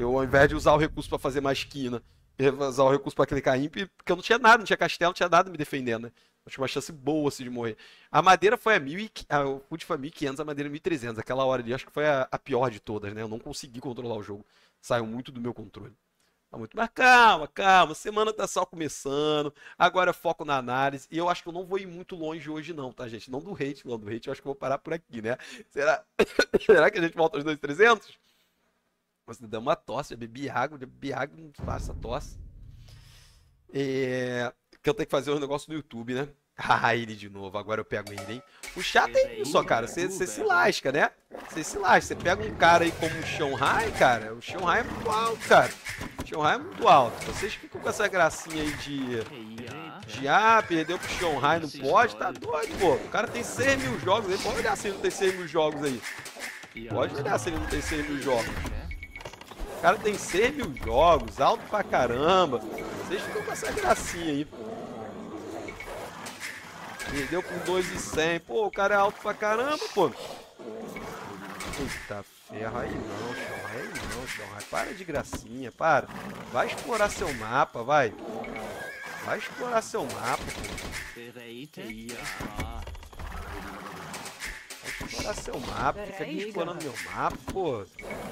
Eu, ao invés de usar o recurso pra fazer mais quina, eu ia usar o recurso pra clicar imp, porque eu não tinha nada, não tinha castelo, não tinha nada me defendendo, né? Eu tinha uma chance boa assim de morrer. A madeira foi a 1.000 e... o food foi 1.500, a madeira 1.300. Aquela hora ali, acho que foi a pior de todas, né? Eu não consegui controlar o jogo. Saiu muito do meu controle. Tá muito, mas calma, calma, a semana tá só começando, agora eu foco na análise, e eu acho que eu não vou ir muito longe hoje não, tá, gente? Não do hate, não do hate, eu acho que eu vou parar por aqui, né? Será, será que a gente volta aos 2.300? Você deu uma tosse, já bebi água, não faça tosse. Que eu tenho que fazer um negócio no YouTube, né? Ah, ele de novo, agora eu pego ele, hein? O chato é isso, ó, cara. Você se lasca, né? Você se lasca. Você pega um cara aí como o Shanghai, cara. O Shanghai é muito alto, cara. O Shanghai é muito alto. Vocês ficam com essa gracinha aí de perdeu pro Shanghai, não pode. Tá doido, pô. O cara tem 6.000 jogos aí. Pode olhar se ele não tem 6.000 jogos aí. Pode olhar se ele não tem 6.000 jogos. O cara tem 6.000 jogos, alto pra caramba. Vocês ficam com essa gracinha aí, pô. Perdeu com 2.100. Pô, o cara é alto pra caramba, pô. Eita ferro, aí não, Shanghai, aí não, Shanghai. Para de gracinha, para. Vai explorar seu mapa, vai. Vai explorar seu mapa, pô. Vai explorar seu mapa. Fica aqui explorando meu mapa, pô.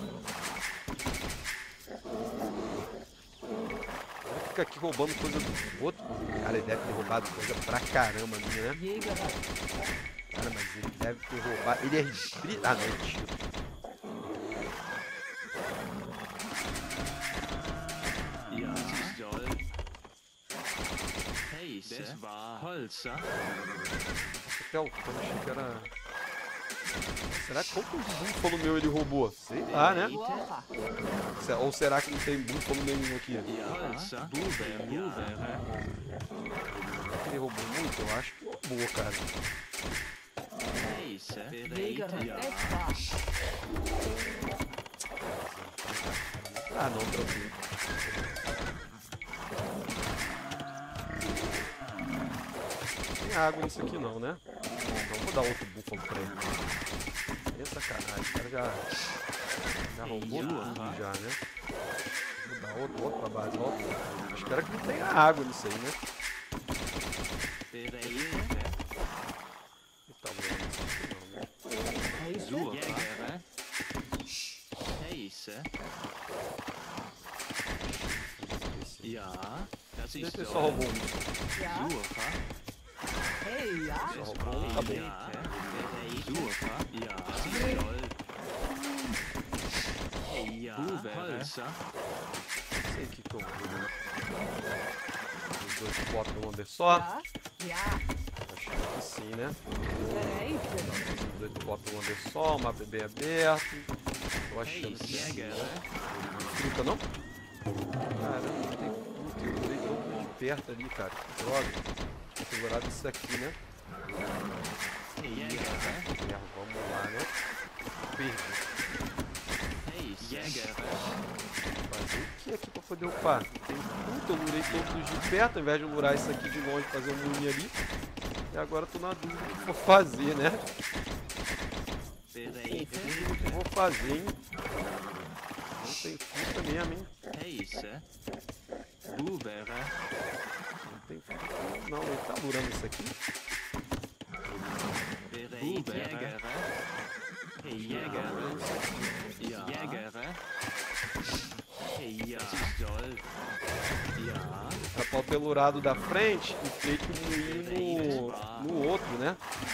Fica aqui roubando coisa do outro. Cara, ele deve ter roubado coisa pra caramba minha, né? Cara, mas ele deve ter roubado. Ele é restrito. Ah, não, é tiro. Até o Thanos, achei que era. Será que quantos búfalo meu ele roubou? Sei lá, né? Ou será que não tem búfalo nenhum aqui? Será que ele roubou muito? Eu acho que roubou, cara. Ah, não, tranquilo. Não tem água nisso aqui não, né? Então vou dar outro búfalo pra ele. É sacanagem, o cara já roubou tudo já, né? Vou dar outro pra base, outro. Espero que não tenha água nisso aí, né? Tá bom, não, né? Deixa eu só roubou um. Só roubou um, tá bom. Não sei o que eu vou, né? Os dois botam no under só. Acho que sim, né? Os dois botam no under só, o mapa é bem aberto. Tô achando que sim, né? Fruta não? Caramba, não tem fruta. Eu tirei todo de perto ali, cara. Que droga. Tinha segurado isso aqui, né? Vamos lá, né? Perdi. Fazer o que aqui pra poder upar? Tem fruta, eu lurei todos de perto, ao invés de lurar isso aqui de longe, fazer um murinho ali. E agora eu tô na dúvida do que vou fazer, né? O que eu vou fazer, hein? Não tem fruta mesmo, hein? Não tem fruta, não. Ele tá lurando isso aqui? Tá pra o pelurado da frente e feito um moinho no outro, né?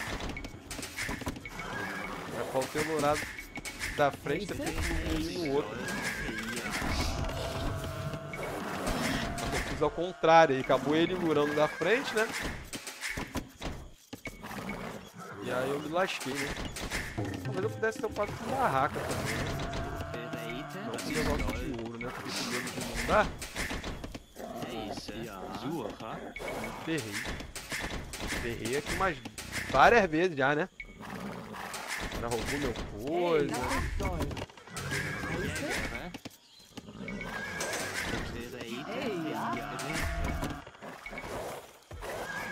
Tá pra o pelurado da frente e feito um moinho no outro. Eu fiz ao contrário aí, acabou ele lurando da frente, né? E aí eu me lasquei, né? Talvez eu pudesse ter upado com barraca também, né? Não com negócio de ouro, né? Porque esse medo de não dá. Ferrei. Ferrei aqui mais várias vezes já, né? Já roubou meu coisa.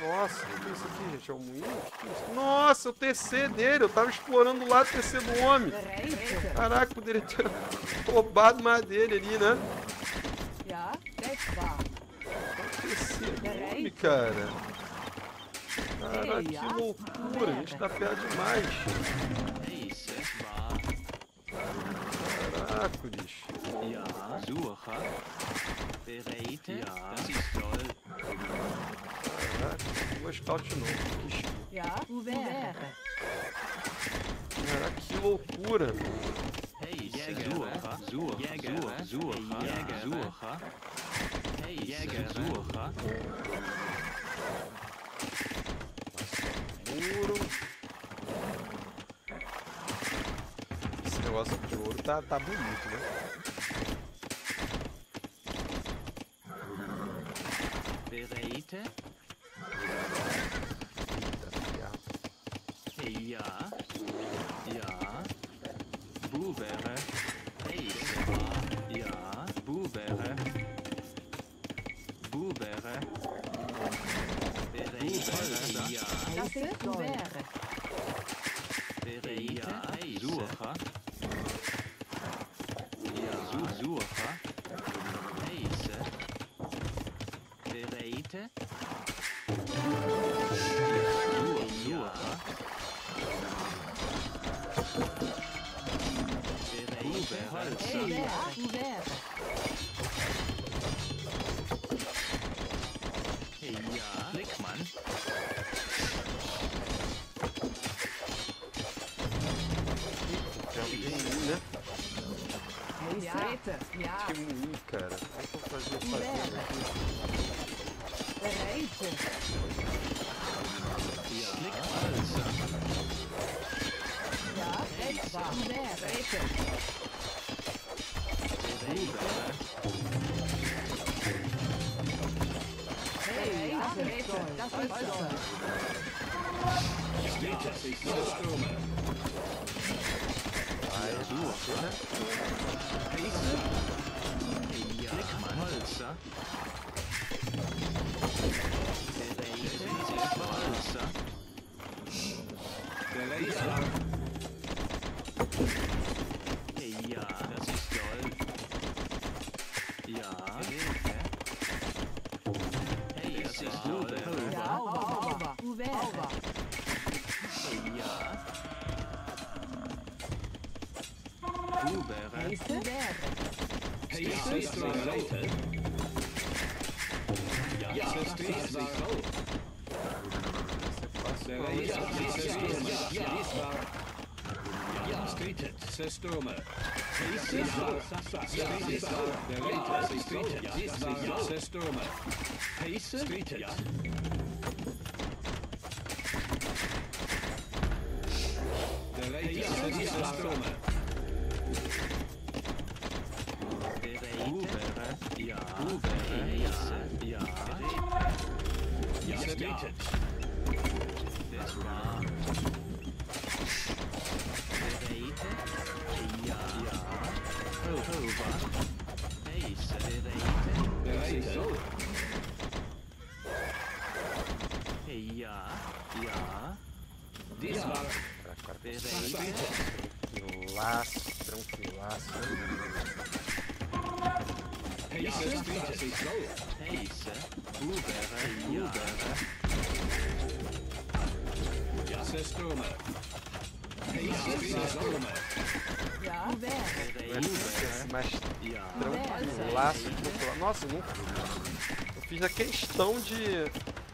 Nossa, o que é isso aqui, gente? É um moinho? Que é isso? Nossa, o TC dele. Eu tava explorando lá o TC do homem. Caraca, poderia ter roubado mais dele ali, né? O TC do homem, cara. Caraca, que loucura. A gente tá perto demais. Caraca, bicho. Ja, Sucher. Bereite. Ja, das ist toll. Caraca, vou scout de novo. Caraca, que loucura. Hey, Jäger, Sucher, Jäger, Sucher, Jäger, Sucher. Hey, Jäger, Sucher. Ouro. Esse negócio de ouro tá bonito, né? Bereite. Hey, ja. Ja. Bubere. Hey, ja. Bubere. Bubere. Bereite. Ja. Bereite. Hey, Sucher. Ja, Sucher. Heise. Bereite. Ja. Ja, Blickmann. Né? Que moinho, cara. Como é que eu vou fazer aqui? Ja, Blickmalzer. Blickmalzer. Ja, das ist toll. Ja, hey, das ist toll. Ja. Bubere. Tranquilaço. Mais tranquilaço. Nossa, eu fiz a questão de...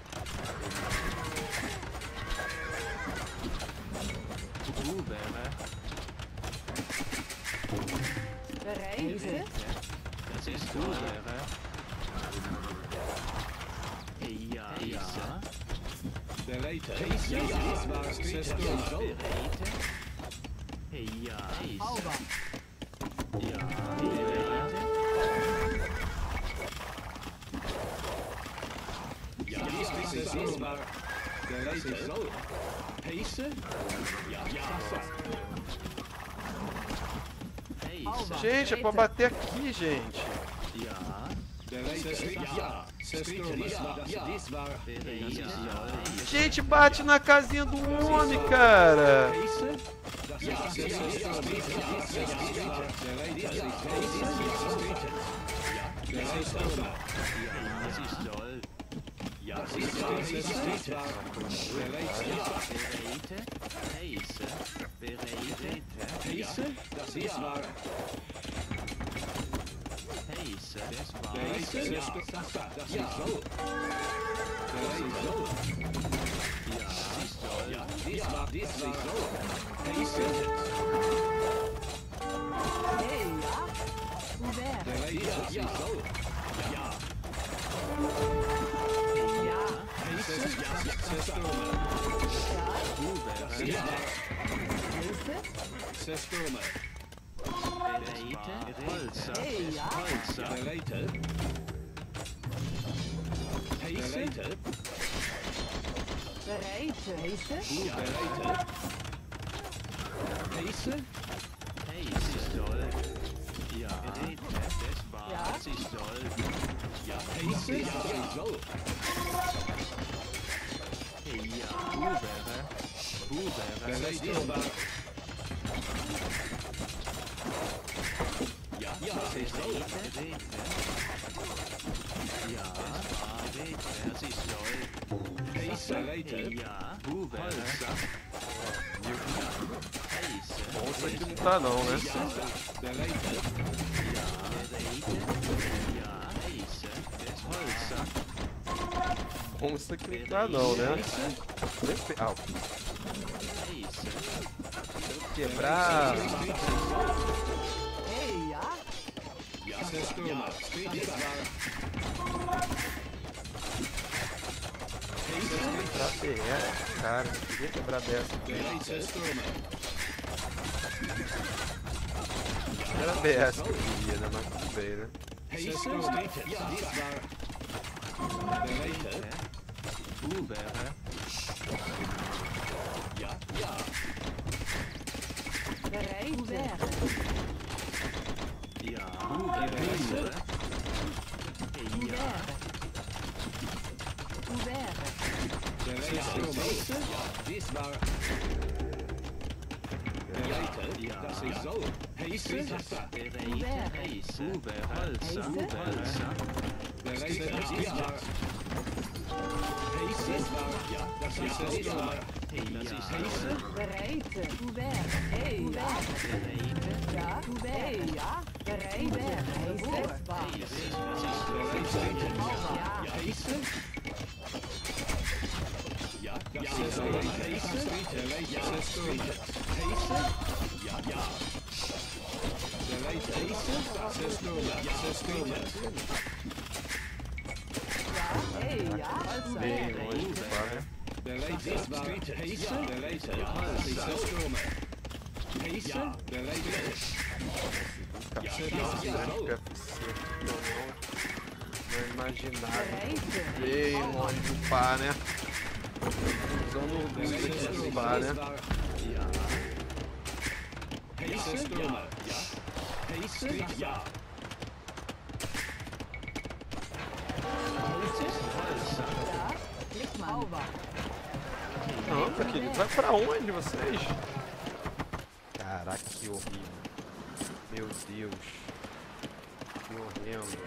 Das ist Bubere. Ja, ja. Bereite. Ja, ja. Gente, é pra bater aqui, gente. Ja. Gente, bate na casinha do homem, cara. Bom, isso aqui não tá não, né? Bom, isso aqui não tá não, né? Ah, quebrar. Quebrar PR, cara, não queria quebrar dessa aqui. Era BS que eu queria, né? Mas tudo bem, né? Bem longe do par. Não imaginava. Bem longe do par, né? Usando o luz aqui do par, né? Não, querido, vai pra onde vocês? Caraca, que horrível. Meu Deus. Que horrendo.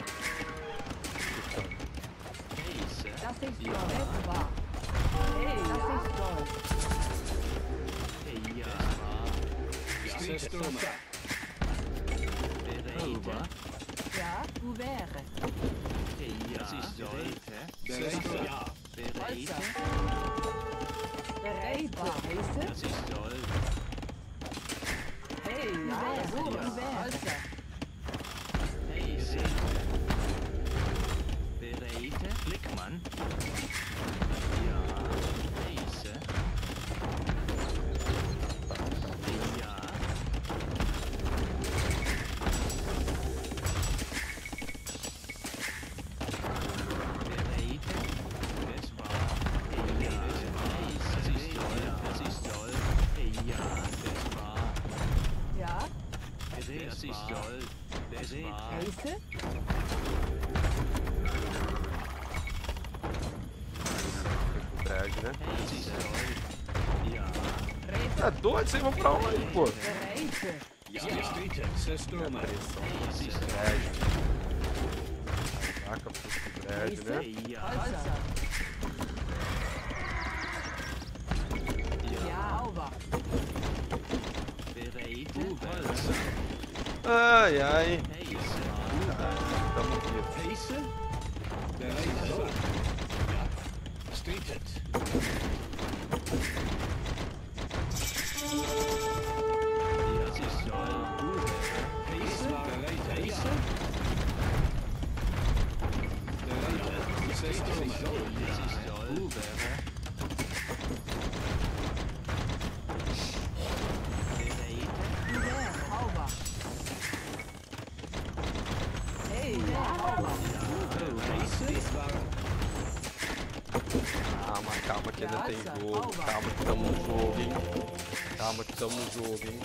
Heiße? Drag, né? Das ist toll. Ja. Tá doido? Vocês vão pra onde, pô? Ja. Zerstömer. Das ist Drag. Caraca, pro drag, né? Ja. Bereit. Holzer. Ai, ai. Heiße. Tamo aqui. Heiße. Das ist toll. Heiße. Heiße. Das ist toll. Calma, calma que ainda tem jogo. Calma que tamo no jogo, hein? Calma que tamo no jogo, hein?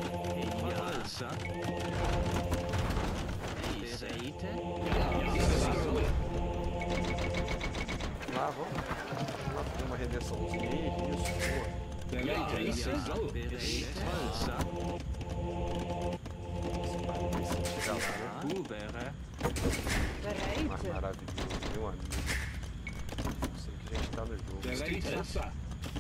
Lá, vamos lá fazer uma redençãozinha aí. Isso, boa. Chegar lá, né? Mas maravilhoso, meu amigo. Sei que a gente tá no jogo.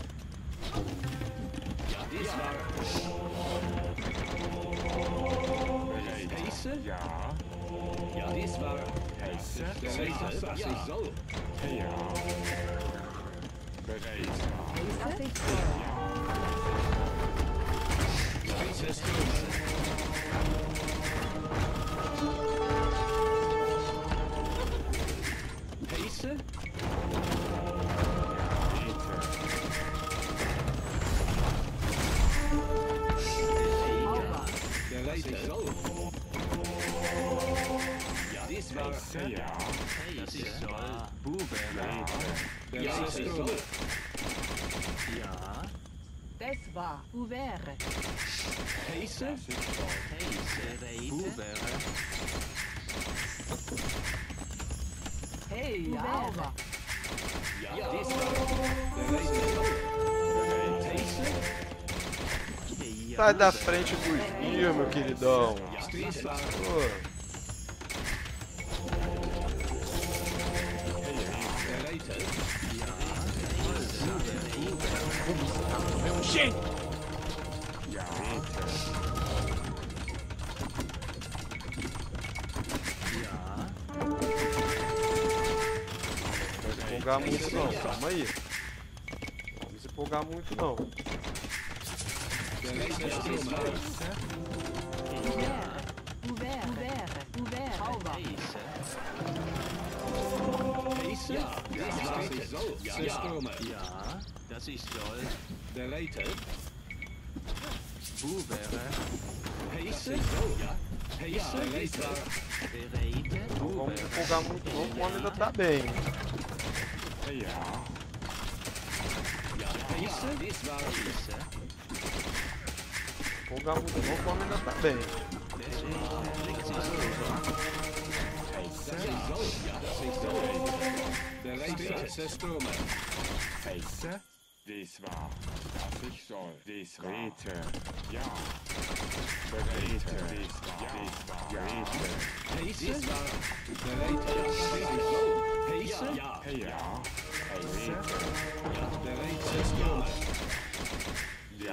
Das ist toll. Buben. Ja. Das war ouvert. Heiße. Heiße. Buben. Hey, Alva. Sai da frente dos guias, meu queridão. Pô. Empolgar muito não, calma aí. Não vamos empolgar muito não. Ouvert. Alva. Ja, das ist toll. Bereitet. Buvere. Heiße. Heiße. Bereitet. Não vamos empolgar muito não, o homem ainda tá bem. Empolgar muito não, o homem ainda tá bem. Heiße, dies war, was ich soll, dies Rete, ja. Berete, dies war, ja. Heiße. Heiße, ja. Heiße, ja.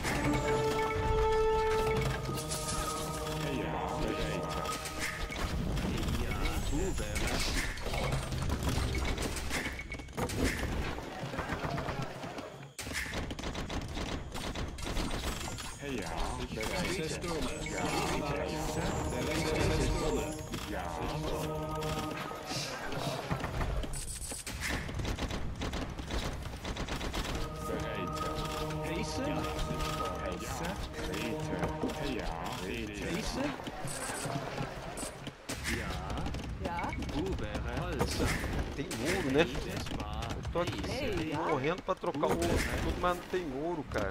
Tem ouro, né? Eu tô aqui morrendo pra trocar o ouro tudo, mas não tem ouro, cara.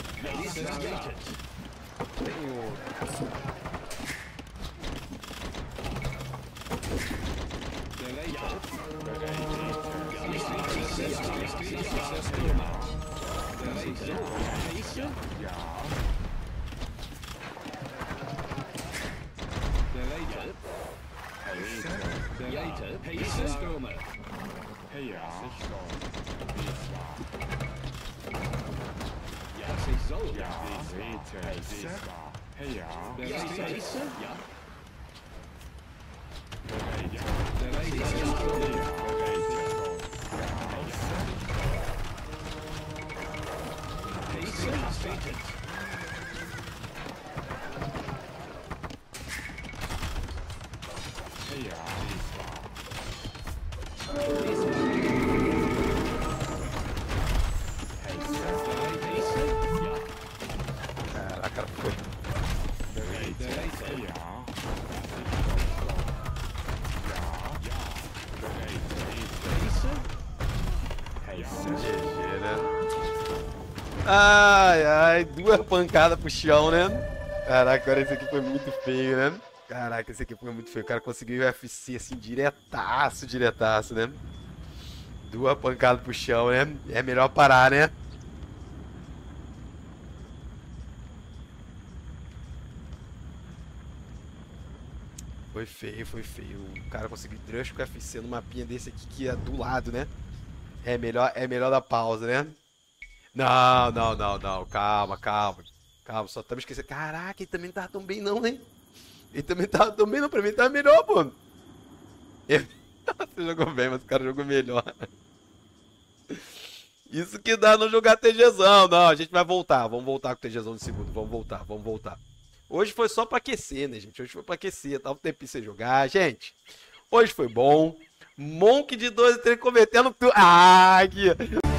Tem ouro. Caraca, foi. GG, né? Ai, ai, 2 pancadas pro chão, né? Caraca, agora esse aqui foi muito feio, né? Caraca, esse aqui foi muito feio. O cara conseguiu o UFC assim, diretaço, diretaço, né? 2 pancadas pro chão, né? É melhor parar, né? Foi feio, foi feio. O cara conseguiu drush com o UFC no mapinha desse aqui que é do lado, né? É melhor dar pausa, né? Não, não, não, não. Calma, calma. Calma, só estamos esquecendo. Caraca, ele também não tava tão bem não, né? Ele também tava tão bem não. Pra mim tava melhor, pô. Você jogou bem, mas o cara jogou melhor. Isso que dá não jogar TGzão. Não, a gente vai voltar. Vamos voltar com o TGzão de segundo. Vamos voltar, vamos voltar. Hoje foi só pra aquecer, né, gente? Hoje foi pra aquecer. Tava um tempinho sem jogar. Gente, hoje foi bom. Monk de 12 3 convertendo tudo. Ah, aqui.